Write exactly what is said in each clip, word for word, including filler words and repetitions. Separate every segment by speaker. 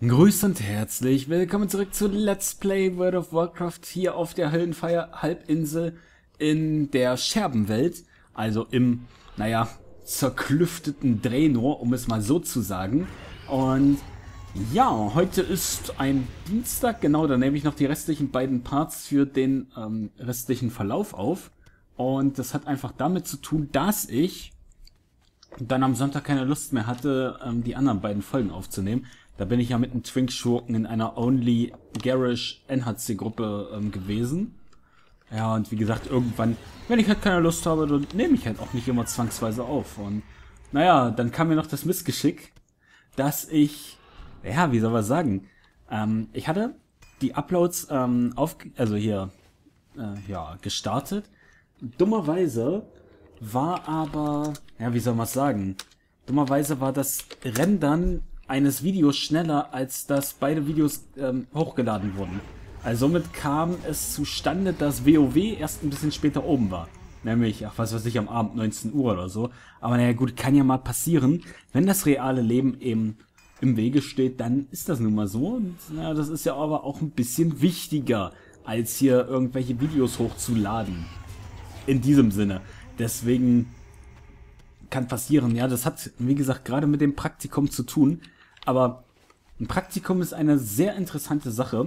Speaker 1: Grüß und herzlich willkommen zurück zu Let's Play World of Warcraft hier auf der Höllenfire-Halbinsel in der Scherbenwelt, also im, naja, zerklüfteten Draenor, um es mal so zu sagen. Und ja, heute ist ein Dienstag, genau, da nehme ich noch die restlichen beiden Parts für den ähm, restlichen Verlauf auf. Und das hat einfach damit zu tun, dass ich dann am Sonntag keine Lust mehr hatte, ähm, die anderen beiden Folgen aufzunehmen. Da bin ich ja mit einem Twink-Schurken in einer Only Garish N H C-Gruppe ähm, gewesen. Ja, und wie gesagt, irgendwann, wenn ich halt keine Lust habe, dann nehme ich halt auch nicht immer zwangsweise auf. Und naja, dann kam mir noch das Missgeschick, dass ich, ja, wie soll man sagen, ähm, ich hatte die Uploads ähm, auf, also hier, äh, ja, gestartet. Dummerweise war aber, ja, wie soll man sagen, dummerweise war das Rendern eines Videos schneller, als dass beide Videos ähm, hochgeladen wurden. Also somit kam es zustande, dass WoW erst ein bisschen später oben war. Nämlich, ach was weiß ich, am Abend neunzehn Uhr oder so. Aber naja gut, kann ja mal passieren. Wenn das reale Leben eben im Wege steht, dann ist das nun mal so. Und naja, das ist ja aber auch ein bisschen wichtiger, als hier irgendwelche Videos hochzuladen. In diesem Sinne. Deswegen kann passieren. Ja, das hat, wie gesagt, gerade mit dem Praktikum zu tun. Aber ein Praktikum ist eine sehr interessante Sache.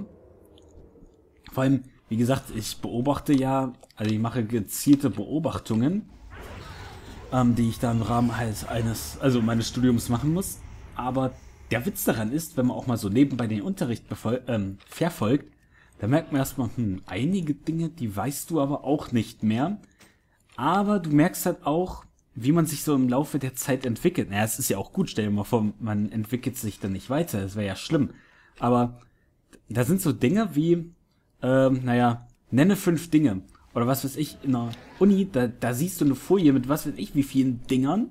Speaker 1: Vor allem, wie gesagt, ich beobachte ja, also ich mache gezielte Beobachtungen, ähm, die ich da im Rahmen halt eines, also meines Studiums machen muss. Aber der Witz daran ist, wenn man auch mal so nebenbei den Unterricht ähm, verfolgt, da merkt man erstmal, hm, einige Dinge, die weißt du aber auch nicht mehr. Aber du merkst halt auch, wie man sich so im Laufe der Zeit entwickelt. Naja, es ist ja auch gut, stell dir mal vor, man entwickelt sich dann nicht weiter, das wäre ja schlimm. Aber da sind so Dinge wie, ähm, naja, nenne fünf Dinge. Oder was weiß ich, in der Uni, da, da siehst du eine Folie mit was weiß ich wie vielen Dingern.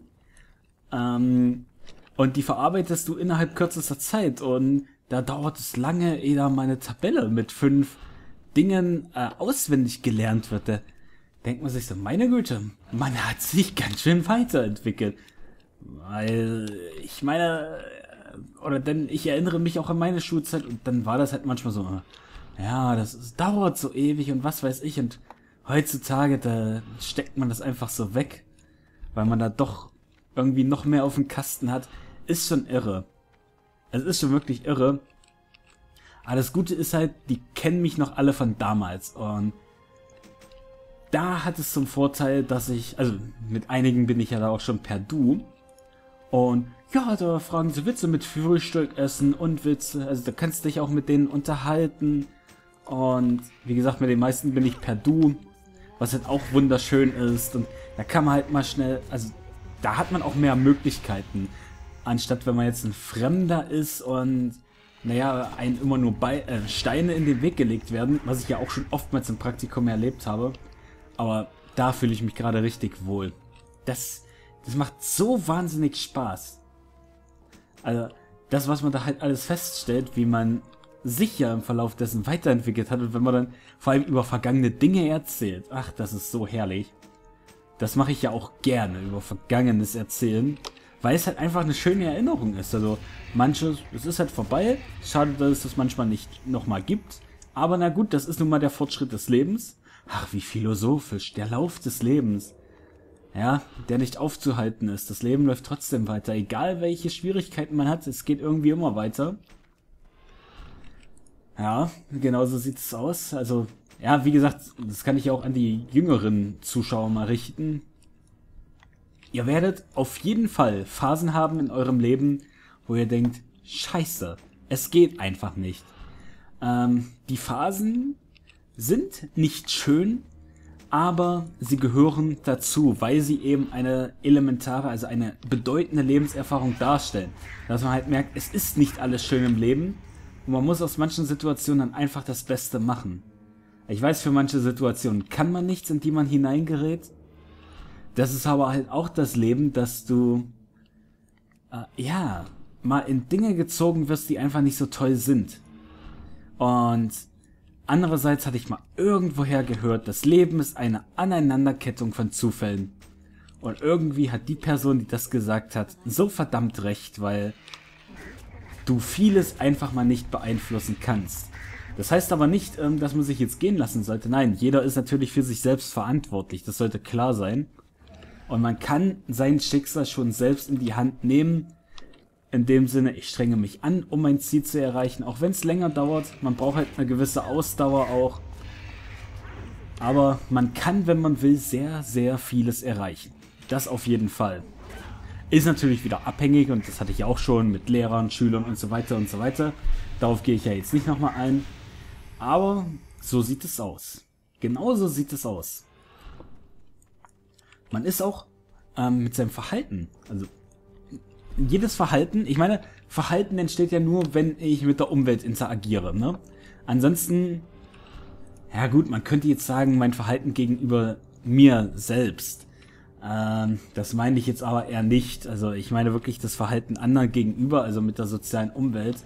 Speaker 1: Ähm, und die verarbeitest du innerhalb kürzester Zeit. Und da dauert es lange, ehe da meine Tabelle mit fünf Dingen äh, auswendig gelernt wird. Da denkt man sich so, meine Güte, man hat sich ganz schön weiterentwickelt. Weil, ich meine, oder denn ich erinnere mich auch an meine Schulzeit und dann war das halt manchmal so, ja, das, das dauert so ewig und was weiß ich. Und heutzutage, da steckt man das einfach so weg, weil man da doch irgendwie noch mehr auf dem Kasten hat. Ist schon irre. Es ist schon wirklich irre. Aber das Gute ist halt, die kennen mich noch alle von damals und da hat es zum Vorteil, dass ich, also mit einigen bin ich ja da auch schon per Du. Und ja, da fragen sie, willst du mit Frühstück essen und Witze? Also da kannst du dich auch mit denen unterhalten. Und wie gesagt, mit den meisten bin ich per Du, was halt auch wunderschön ist. Und da kann man halt mal schnell, also da hat man auch mehr Möglichkeiten. Anstatt wenn man jetzt ein Fremder ist und naja, einem immer nur bei, äh, Steine in den Weg gelegt werden, was ich ja auch schon oftmals im Praktikum erlebt habe. Aber da fühle ich mich gerade richtig wohl. Das, das macht so wahnsinnig Spaß. Also, das, was man da halt alles feststellt, wie man sich ja im Verlauf dessen weiterentwickelt hat und wenn man dann vor allem über vergangene Dinge erzählt. Ach, das ist so herrlich. Das mache ich ja auch gerne, über Vergangenes erzählen, weil es halt einfach eine schöne Erinnerung ist. Also, manches, es ist halt vorbei. Schade, dass es das manchmal nicht nochmal gibt. Aber na gut, das ist nun mal der Fortschritt des Lebens. Ach, wie philosophisch, der Lauf des Lebens. Ja, der nicht aufzuhalten ist. Das Leben läuft trotzdem weiter. Egal, welche Schwierigkeiten man hat, es geht irgendwie immer weiter. Ja, genau so sieht es aus. Also, ja, wie gesagt, das kann ich ja auch an die jüngeren Zuschauer mal richten. Ihr werdet auf jeden Fall Phasen haben in eurem Leben, wo ihr denkt, scheiße, es geht einfach nicht. Ähm, die Phasen sind nicht schön, aber sie gehören dazu, weil sie eben eine elementare, also eine bedeutende Lebenserfahrung darstellen. Dass man halt merkt, es ist nicht alles schön im Leben und man muss aus manchen Situationen dann einfach das Beste machen. Ich weiß, für manche Situationen kann man nichts, in die man hineingerät. Das ist aber halt auch das Leben, dass du, äh, ja, mal in Dinge gezogen wirst, die einfach nicht so toll sind. Und andererseits hatte ich mal irgendwoher gehört, das Leben ist eine Aneinanderkettung von Zufällen. Und irgendwie hat die Person, die das gesagt hat, so verdammt recht, weil du vieles einfach mal nicht beeinflussen kannst. Das heißt aber nicht, ähm, dass man sich jetzt gehen lassen sollte. Nein, jeder ist natürlich für sich selbst verantwortlich. Das sollte klar sein. Und man kann sein Schicksal schon selbst in die Hand nehmen. In dem Sinne, ich strenge mich an, um mein Ziel zu erreichen. Auch wenn es länger dauert. Man braucht halt eine gewisse Ausdauer auch. Aber man kann, wenn man will, sehr, sehr vieles erreichen. Das auf jeden Fall. Ist natürlich wieder abhängig, und das hatte ich auch schon mit Lehrern, Schülern und so weiter und so weiter. Darauf gehe ich ja jetzt nicht nochmal ein. Aber so sieht es aus. Genauso sieht es aus. Man ist auch ähm, mit seinem Verhalten, also jedes Verhalten, ich meine, Verhalten entsteht ja nur, wenn ich mit der Umwelt interagiere, ne? Ansonsten, ja gut, man könnte jetzt sagen, mein Verhalten gegenüber mir selbst. Ähm, das meine ich jetzt aber eher nicht. Also ich meine wirklich das Verhalten anderen gegenüber, also mit der sozialen Umwelt.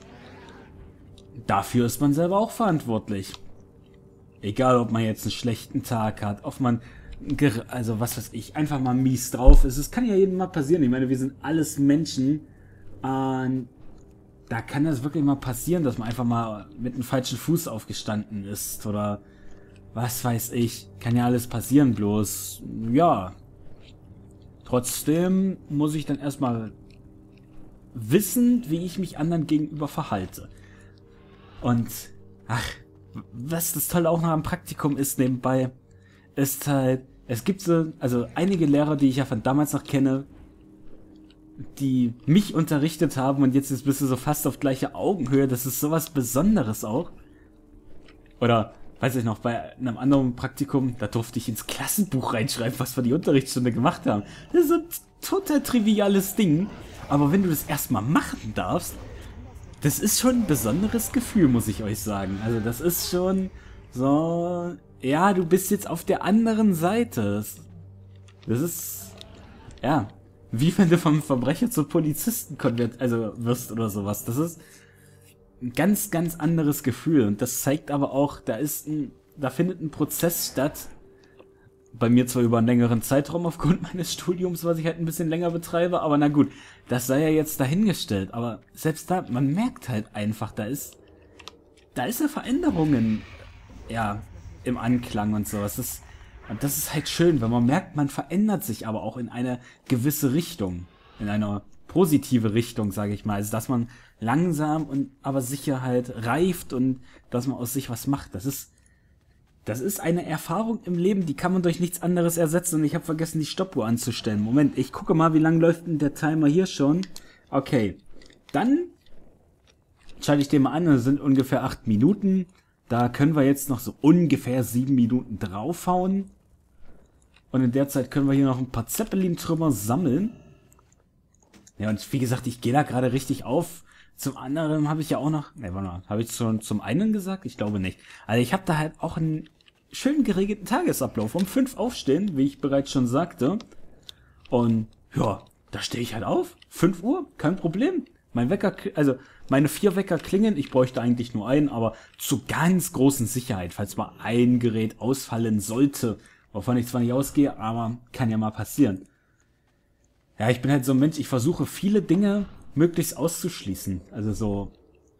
Speaker 1: Dafür ist man selber auch verantwortlich. Egal, ob man jetzt einen schlechten Tag hat, ob man, also was weiß ich, einfach mal mies drauf ist. Es kann ja jedem mal passieren. Ich meine, wir sind alles Menschen. Und da kann das wirklich mal passieren, dass man einfach mal mit einem falschen Fuß aufgestanden ist. Oder was weiß ich. Kann ja alles passieren, bloß, ja. Trotzdem muss ich dann erstmal wissen, wie ich mich anderen gegenüber verhalte. Und, ach, was das Tolle auch noch am Praktikum ist nebenbei, ist halt, es gibt so, also einige Lehrer, die ich ja von damals noch kenne, die mich unterrichtet haben, und jetzt bist du so fast auf gleicher Augenhöhe, das ist sowas Besonderes auch. Oder, weiß ich noch, bei einem anderen Praktikum, da durfte ich ins Klassenbuch reinschreiben, was wir die Unterrichtsstunde gemacht haben. Das ist so ein total triviales Ding, aber wenn du das erstmal machen darfst, das ist schon ein besonderes Gefühl, muss ich euch sagen. Also das ist schon so, ja, du bist jetzt auf der anderen Seite. Das, das ist, ja, wie wenn du vom Verbrecher zur Polizisten konvert, also wirst oder sowas. Das ist ein ganz, ganz anderes Gefühl. Und das zeigt aber auch, da ist ein, da findet ein Prozess statt. Bei mir zwar über einen längeren Zeitraum aufgrund meines Studiums, was ich halt ein bisschen länger betreibe, aber na gut, das sei ja jetzt dahingestellt. Aber selbst da, man merkt halt einfach, da ist, da ist eine Veränderung in, ja, im Anklang und sowas. Das, und das ist halt schön, wenn man merkt, man verändert sich aber auch in eine gewisse Richtung, in eine positive Richtung, sage ich mal. Also dass man langsam und aber sicher halt reift und dass man aus sich was macht. Das ist Das ist eine Erfahrung im Leben, die kann man durch nichts anderes ersetzen. Und ich habe vergessen, die Stoppuhr anzustellen. Moment, ich gucke mal, wie lange läuft denn der Timer hier schon. Okay, dann schalte ich den mal an. Das sind ungefähr acht Minuten. Da können wir jetzt noch so ungefähr sieben Minuten draufhauen. Und in der Zeit können wir hier noch ein paar Zeppelin-Trümmer sammeln. Ja, und wie gesagt, ich gehe da gerade richtig auf. Zum anderen habe ich ja auch noch... Ne, warte mal, habe ich schon zum einen gesagt? Ich glaube nicht. Also ich habe da halt auch einen schön geregelten Tagesablauf. Um fünf aufstehen, wie ich bereits schon sagte. Und ja, da stehe ich halt auf. fünf Uhr, kein Problem. Mein Wecker, also meine vier Wecker klingen. Ich bräuchte eigentlich nur einen, aber zur ganz großen Sicherheit, falls mal ein Gerät ausfallen sollte. Wovon ich zwar nicht ausgehe, aber kann ja mal passieren. Ja, ich bin halt so ein Mensch, ich versuche viele Dinge möglichst auszuschließen. Also so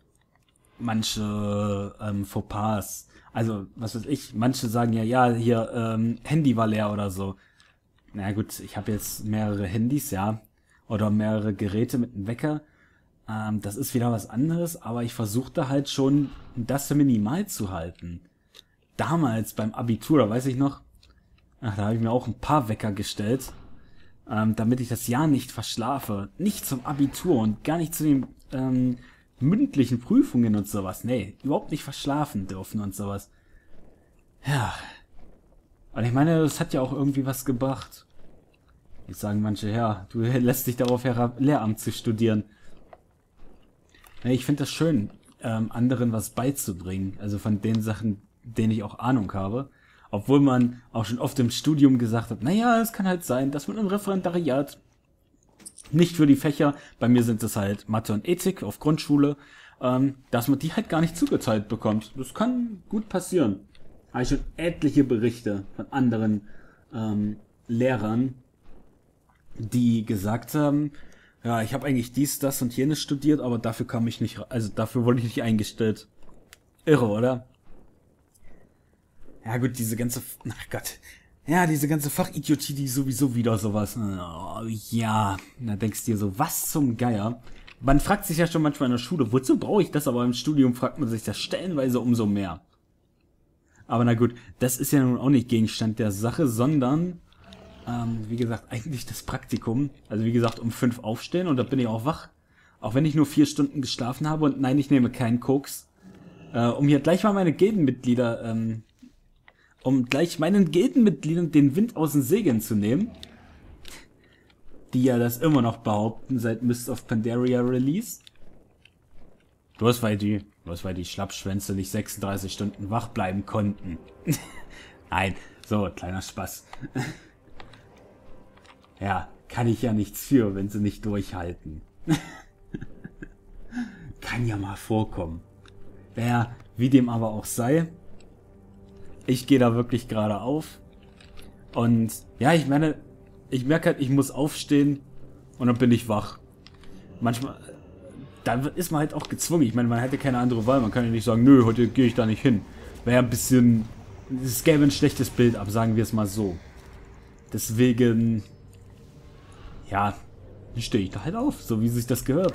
Speaker 1: manche ähm, Fauxpas. Also, was weiß ich, manche sagen ja, ja, hier, ähm, Handy war leer oder so. Na gut, ich habe jetzt mehrere Handys, ja. Oder mehrere Geräte mit einem Wecker. Ähm, das ist wieder was anderes, aber ich versuchte halt schon, das minimal zu halten. Damals beim Abitur, da weiß ich noch, ach, da habe ich mir auch ein paar Wecker gestellt. Ähm, damit ich das Jahr nicht verschlafe. Nicht zum Abitur und gar nicht zu den ähm, mündlichen Prüfungen und sowas. Nee, überhaupt nicht verschlafen dürfen und sowas. Ja. Und ich meine, das hat ja auch irgendwie was gebracht. Jetzt sagen manche, ja, du lässt dich darauf herab, Lehramt zu studieren. Ja, ich finde das schön, ähm, anderen was beizubringen. Also von den Sachen, denen ich auch Ahnung habe. Obwohl man auch schon oft im Studium gesagt hat, naja, es kann halt sein, dass man im Referendariat nicht für die Fächer, bei mir sind es halt Mathe und Ethik auf Grundschule, ähm, dass man die halt gar nicht zugeteilt bekommt. Das kann gut passieren. Habe ich schon etliche Berichte von anderen ähm, Lehrern, die gesagt haben, Ja, ich habe eigentlich dies, das und jenes studiert, aber dafür kam ich nicht, also dafür wurde ich nicht eingestellt. Irre, oder? Ja gut, diese ganze, ach Gott, ja, diese ganze Fachidiotie, die sowieso wieder sowas, oh, ja, da denkst du dir so, was zum Geier? Man fragt sich ja schon manchmal in der Schule, wozu brauche ich das, aber im Studium fragt man sich das stellenweise umso mehr. Aber na gut, das ist ja nun auch nicht Gegenstand der Sache, sondern, ähm, wie gesagt, eigentlich das Praktikum. Also wie gesagt, um fünf aufstehen und da bin ich auch wach. Auch wenn ich nur vier Stunden geschlafen habe und nein, ich nehme keinen Koks. Äh, um hier gleich mal meine Gildenmitglieder, ähm, um gleich meinen Gildenmitgliedern den Wind aus den Segeln zu nehmen. Die ja das immer noch behaupten seit Mists of Pandaria Release. Bloß weil die, bloß weil die Schlappschwänze nicht sechsunddreißig Stunden wach bleiben konnten. Nein, so, kleiner Spaß. Ja, kann ich ja nichts für, wenn sie nicht durchhalten. Kann ja mal vorkommen. Ja, wie dem aber auch sei. Ich gehe da wirklich gerade auf. Und ja, ich meine, ich merke halt, ich muss aufstehen und dann bin ich wach. Manchmal, dann ist man halt auch gezwungen. Ich meine, man hätte keine andere Wahl. Man kann ja nicht sagen, nö, heute gehe ich da nicht hin. Wäre ein bisschen, es gäbe ein schlechtes Bild ab, sagen wir es mal so. Deswegen, ja, stehe ich da halt auf, so wie sich das gehört.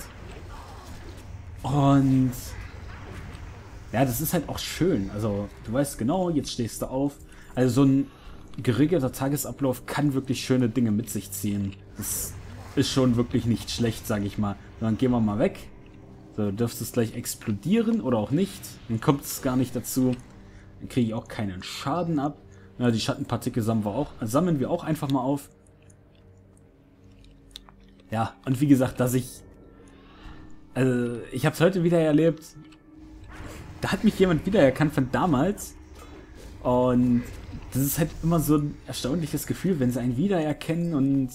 Speaker 1: Und ja, das ist halt auch schön. Also, du weißt genau, jetzt stehst du auf. Also so ein geregelter Tagesablauf kann wirklich schöne Dinge mit sich ziehen. Das ist schon wirklich nicht schlecht, sage ich mal. Dann gehen wir mal weg. So, dürfte es gleich explodieren oder auch nicht. Dann kommt es gar nicht dazu. Dann kriege ich auch keinen Schaden ab. Ja, die Schattenpartikel sammeln wir auch, sammeln wir auch einfach mal auf. Ja, und wie gesagt, dass ich... Also, ich habe es heute wieder erlebt. Da hat mich jemand wiedererkannt von damals. Und das ist halt immer so ein erstaunliches Gefühl, wenn sie einen wiedererkennen und...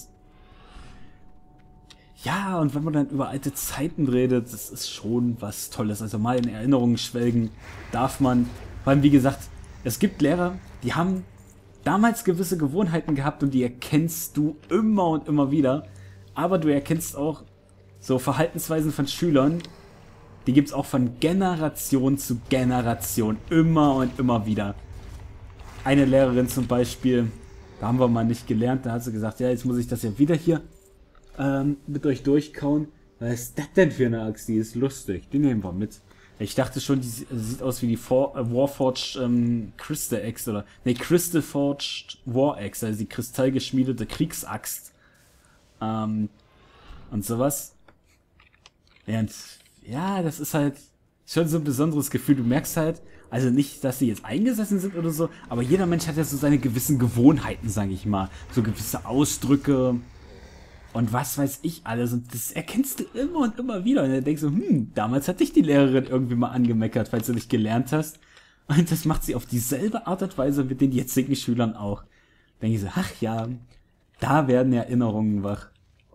Speaker 1: Ja, und wenn man dann über alte Zeiten redet, das ist schon was Tolles. Also mal in Erinnerungen schwelgen darf man. Vor allem, wie gesagt, es gibt Lehrer, die haben damals gewisse Gewohnheiten gehabt und die erkennst du immer und immer wieder. Aber du erkennst auch so Verhaltensweisen von Schülern, die gibt es auch von Generation zu Generation, immer und immer wieder. Eine Lehrerin zum Beispiel, da haben wir mal nicht gelernt, da hat sie gesagt, ja, jetzt muss ich das ja wieder hier ähm, mit euch durchkauen. Was ist das denn für eine Axt? Die ist lustig, die nehmen wir mit. Ich dachte schon, die sieht aus wie die For äh, Warforged ähm, Crystal Axe oder ne, Crystal Forged War Axe, also die kristallgeschmiedete Kriegsaxt. Ähm, und sowas. Ja, und, ja, das ist halt schon so ein besonderes Gefühl. Du merkst halt, also nicht, dass sie jetzt eingesessen sind oder so, aber jeder Mensch hat ja so seine gewissen Gewohnheiten, sage ich mal. So gewisse Ausdrücke und was weiß ich alles. Und das erkennst du immer und immer wieder. Und dann denkst du, hm, damals hat dich die Lehrerin irgendwie mal angemeckert, falls du nicht gelernt hast. Und das macht sie auf dieselbe Art und Weise mit den jetzigen Schülern auch. Dann denke ich so, ach ja, da werden Erinnerungen wach.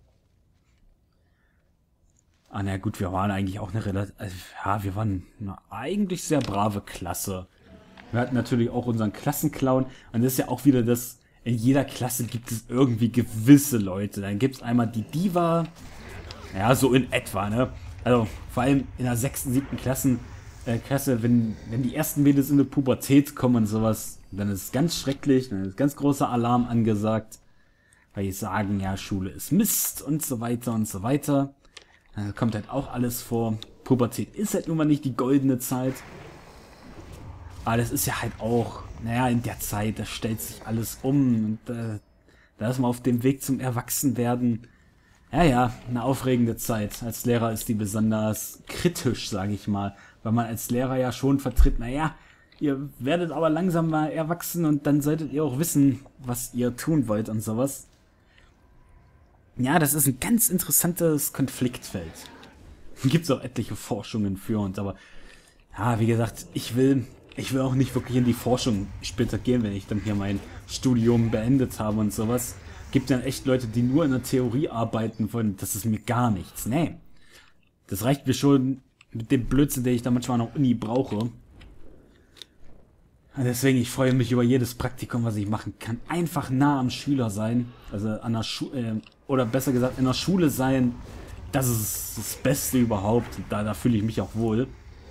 Speaker 1: Ah, na gut, wir waren eigentlich auch eine relativ, also, ja, wir waren eine eigentlich sehr brave Klasse. Wir hatten natürlich auch unseren Klassenclown und das ist ja auch wieder das, in jeder Klasse gibt es irgendwie gewisse Leute. Dann gibt es einmal die Diva, ja, so in etwa, ne? Also vor allem in der sechsten, siebten Klassen, äh, Klasse, wenn, wenn die ersten Mädels in die Pubertät kommen und sowas, dann ist es ganz schrecklich, dann ist ganz großer Alarm angesagt, weil die sagen, ja, Schule ist Mist und so weiter und so weiter. Da kommt halt auch alles vor. Pubertät ist halt nun mal nicht die goldene Zeit. Aber das ist ja halt auch, naja, in der Zeit, da stellt sich alles um. Und äh, da ist man auf dem Weg zum Erwachsenwerden. Ja, ja, eine aufregende Zeit. Als Lehrer ist die besonders kritisch, sage ich mal. Weil man als Lehrer ja schon vertritt, naja, ihr werdet aber langsam mal erwachsen und dann solltet ihr auch wissen, was ihr tun wollt und sowas. Ja, das ist ein ganz interessantes Konfliktfeld. Gibt es auch etliche Forschungen für uns, aber ja, wie gesagt, ich will, ich will auch nicht wirklich in die Forschung später gehen, wenn ich dann hier mein Studium beendet habe und sowas. Gibt dann echt Leute, die nur in der Theorie arbeiten wollen, das ist mir gar nichts. Nee, das reicht mir schon mit dem Blödsinn, den ich da manchmal an der Uni brauche. Deswegen, ich freue mich über jedes Praktikum, was ich machen kann. Einfach nah am Schüler sein, also an der Schule, äh, oder besser gesagt in der Schule sein, das ist das Beste überhaupt. Da, da fühle ich mich auch wohl.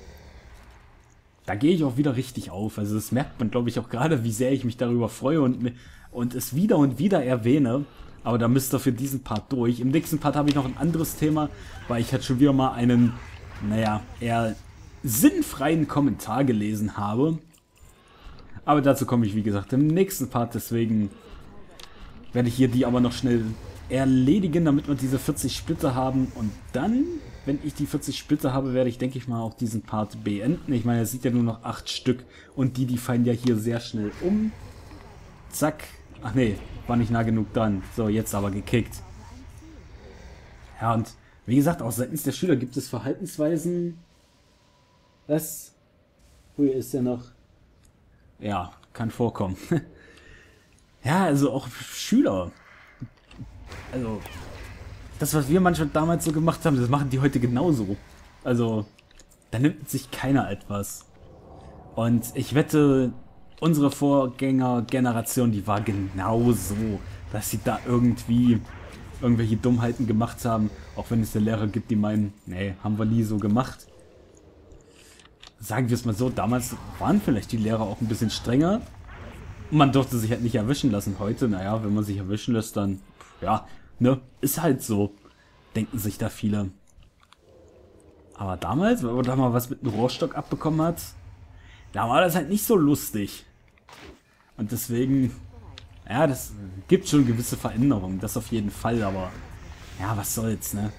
Speaker 1: Da gehe ich auch wieder richtig auf. Also das merkt man, glaube ich, auch gerade, wie sehr ich mich darüber freue und, und es wieder und wieder erwähne. Aber da müsst ihr für diesen Part durch. Im nächsten Part habe ich noch ein anderes Thema, weil ich halt schon wieder mal einen, naja, eher sinnfreien Kommentar gelesen habe. Aber dazu komme ich, wie gesagt, im nächsten Part. Deswegen werde ich hier die aber noch schnell erledigen, damit wir diese vierzig Splitter haben. Und dann, wenn ich die vierzig Splitter habe, werde ich, denke ich mal, auch diesen Part beenden. Ich meine, es sind ja nur noch acht Stück und die, die fallen ja hier sehr schnell um. Zack. Ach nee, war nicht nah genug dran. So, jetzt aber gekickt. Ja, und wie gesagt, auch seitens der Schüler gibt es Verhaltensweisen. Was? Hier ist ja noch... Ja, kann vorkommen. Ja, also auch Schüler. Also, das, was wir manchmal damals so gemacht haben, das machen die heute genauso. Also, da nimmt sich keiner etwas. Und ich wette, unsere Vorgängergeneration, die war genauso, dass sie da irgendwie irgendwelche Dummheiten gemacht haben. Auch wenn es ja Lehrer gibt, die meinen, nee, haben wir nie so gemacht. Sagen wir es mal so, damals waren vielleicht die Lehrer auch ein bisschen strenger. Man durfte sich halt nicht erwischen lassen. Heute, naja, wenn man sich erwischen lässt, dann, ja, ne, ist halt so. Denken sich da viele. Aber damals, wenn man da mal was mit einem Rohrstock abbekommen hat, da war das halt nicht so lustig. Und deswegen, ja, das gibt schon gewisse Veränderungen, das auf jeden Fall, aber ja, was soll's, ne?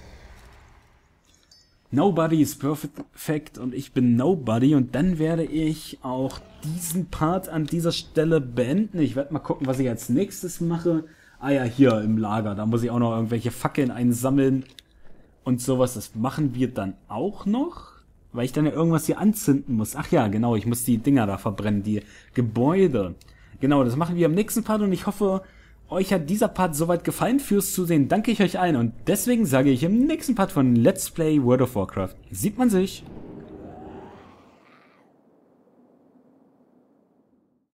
Speaker 1: Nobody is perfect und ich bin Nobody und dann werde ich auch diesen Part an dieser Stelle beenden. Ich werde mal gucken, was ich als nächstes mache. Ah ja, hier im Lager, da muss ich auch noch irgendwelche Fackeln einsammeln und sowas. Das machen wir dann auch noch, weil ich dann ja irgendwas hier anzünden muss. Ach ja, genau, ich muss die Dinger da verbrennen, die Gebäude. Genau, das machen wir im nächsten Part und ich hoffe, euch hat dieser Part soweit gefallen. Fürs Zusehen danke ich euch allen und deswegen sage ich im nächsten Part von Let's Play World of Warcraft sieht man sich.